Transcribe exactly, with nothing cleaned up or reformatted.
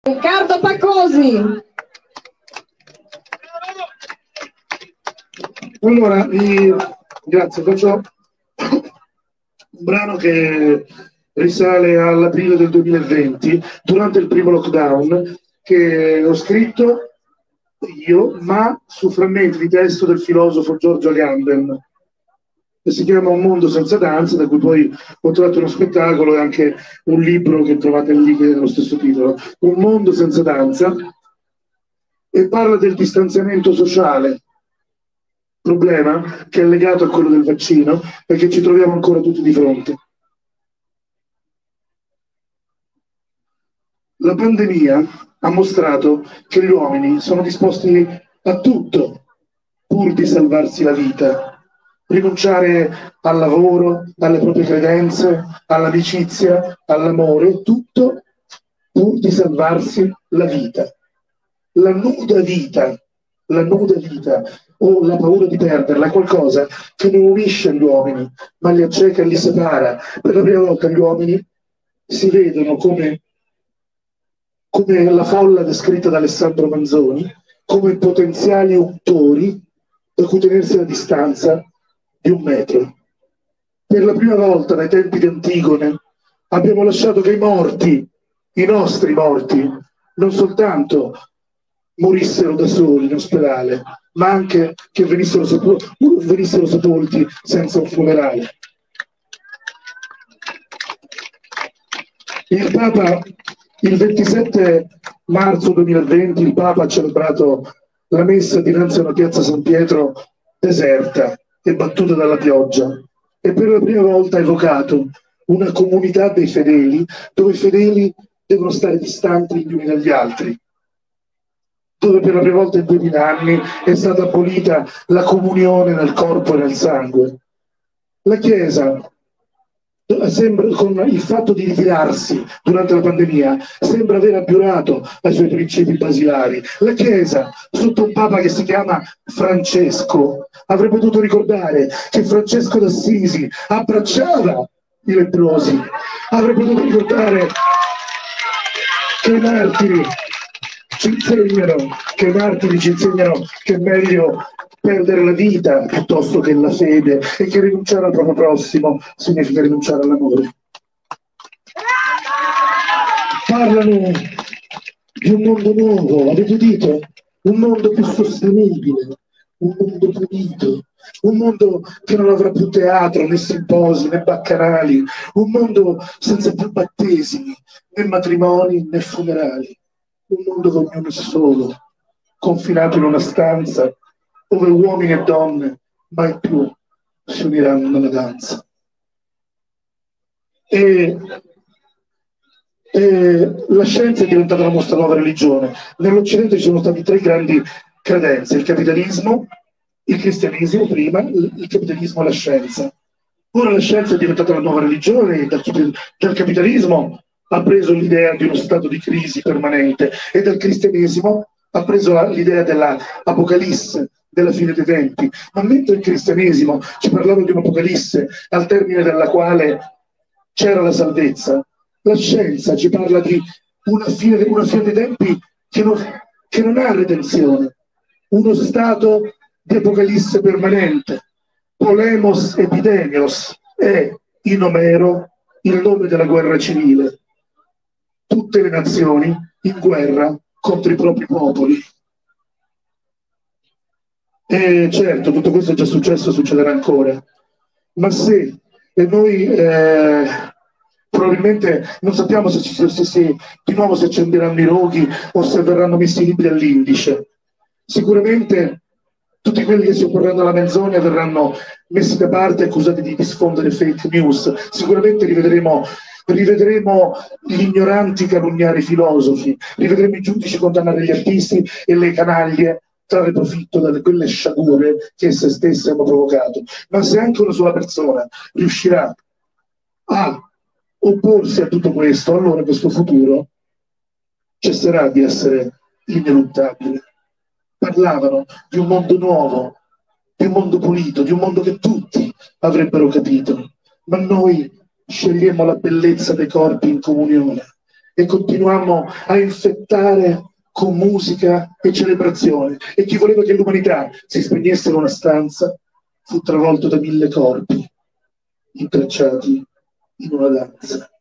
Riccardo Paccosi. Allora, vi... grazie, faccio un brano che risale all'aprile del duemilaventi, durante il primo lockdown, che ho scritto io, ma su frammenti di testo del filosofo Giorgio Agamben, che si chiama Un mondo senza danza, da cui poi ho trovato uno spettacolo e anche un libro che trovate lì che è lo stesso titolo, Un mondo senza danza, e parla del distanziamento sociale, problema che è legato a quello del vaccino e che ci troviamo ancora tutti di fronte. La pandemia ha mostrato che gli uomini sono disposti a tutto pur di salvarsi la vita, rinunciare al lavoro, alle proprie credenze, all'amicizia, all'amore, tutto pur di salvarsi la vita. La nuda vita, la nuda vita o la paura di perderla è qualcosa che non unisce gli uomini, ma li acceca e li separa. Per la prima volta gli uomini si vedono come, come la folla descritta da Alessandro Manzoni, come potenziali untori da cui tenersi a distanza di un metro. Per la prima volta dai tempi di Antigone abbiamo lasciato che i morti, i nostri morti, non soltanto morissero da soli in ospedale, ma anche che venissero, sepol- venissero sepolti senza un funerale. Il Papa, il ventisette marzo duemilaventi, il Papa ha celebrato la messa dinanzi a una piazza San Pietro deserta e battuta dalla pioggia, e per la prima volta ha evocato una comunità dei fedeli, dove i fedeli devono stare distanti gli uni dagli altri, dove per la prima volta in duemila anni è stata abolita la comunione nel corpo e nel sangue. La Chiesa, sembra, con il fatto di ritirarsi durante la pandemia, sembra aver abiurato ai suoi principi basilari. La Chiesa, sotto un Papa che si chiama Francesco, avrebbe potuto ricordare che Francesco d'Assisi abbracciava i leprosi, avrebbe potuto ricordare che i martiri ci insegnano, che i martiri ci insegnano che è meglio perdere la vita piuttosto che la fede, e che rinunciare al proprio prossimo significa rinunciare all'amore. Parlano di un mondo nuovo, avete udito? Un mondo più sostenibile, un mondo pulito, un mondo che non avrà più teatro, né simposi, né baccanali, un mondo senza più battesimi, né matrimoni, né funerali, un mondo dove ognuno è solo, confinato in una stanza, dove uomini e donne mai più si uniranno nella danza. E, e la scienza è diventata la nostra nuova religione. Nell'Occidente ci sono stati tre grandi credenze: il capitalismo, il cristianesimo prima, il capitalismo e la scienza. Ora la scienza è diventata la nuova religione e dal, dal capitalismo ha preso l'idea di uno stato di crisi permanente, e dal cristianesimo ha preso l'idea dell'apocalisse, della fine dei tempi. Ma mentre il cristianesimo ci parlava di un'apocalisse al termine della quale c'era la salvezza, la scienza ci parla di una fine, una fine dei tempi che non, che non ha redenzione, uno stato di apocalisse permanente. Polemos epidemios è in Omero il nome della guerra civile. Tutte le nazioni in guerra contro i propri popoli. E certo, tutto questo è già successo, succederà ancora. Ma se, e noi eh, probabilmente non sappiamo se, se, se, se di nuovo si accenderanno i roghi o se verranno messi i libri all'indice. Sicuramente tutti quelli che si opporranno alla menzogna verranno messi da parte e accusati di diffondere fake news. Sicuramente rivedremo, rivedremo gli ignoranti calunniare i filosofi, rivedremo i giudici condannare gli artisti e le canaglie trarre profitto da quelle sciagure che esse stesse hanno provocato. Ma se anche una sola persona riuscirà a opporsi a tutto questo, allora questo futuro cesserà di essere ineluttabile. Parlavano di un mondo nuovo, di un mondo pulito, di un mondo che tutti avrebbero capito, ma noi scegliamo la bellezza dei corpi in comunione, e continuammo a infettare con musica e celebrazione, e chi voleva che l'umanità si spegnesse in una stanza fu travolto da mille corpi intrecciati in una danza.